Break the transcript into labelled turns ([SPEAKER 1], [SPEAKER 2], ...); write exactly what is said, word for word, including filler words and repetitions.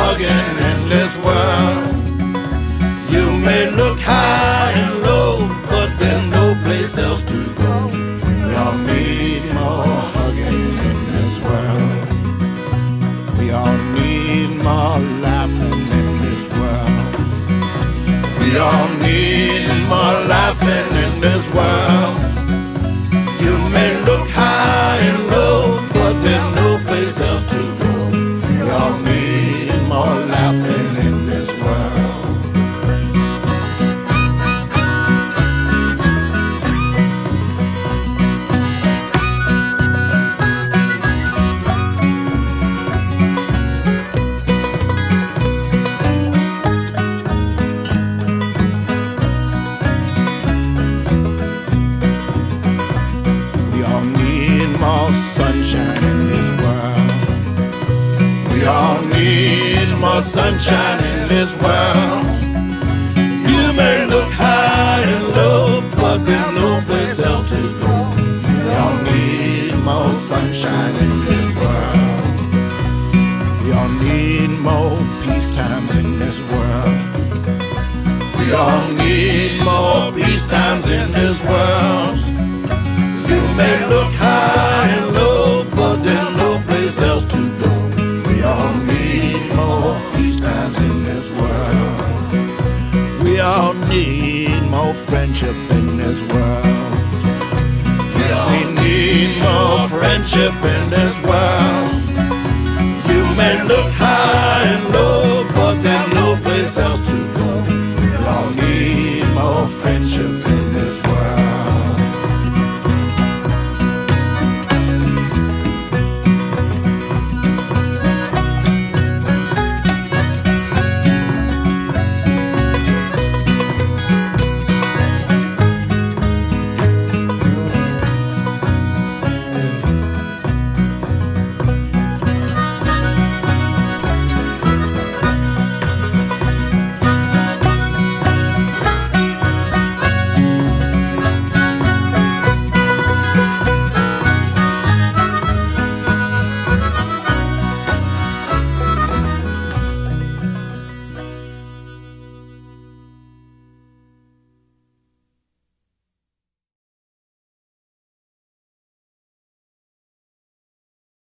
[SPEAKER 1] hugging in this world. You may look high and low, but there's no place else to go. We all need more hugging in this world. We all need more laughing in this world. We all need more laughing in this world. You may look high and low, but there's no place else to go. We all need more laughing in this world. More sunshine in this world. We all need more sunshine in this world. You may look high and low, but there's no place else to go. We all need more sunshine in this world. We all need more peace times in this world. We all need more peace times in this world. You may look high and low, but there's no place else to go. We all need more peace times in this world. We all need more friendship in this world. Yes, we need more friendship in this world. You may look high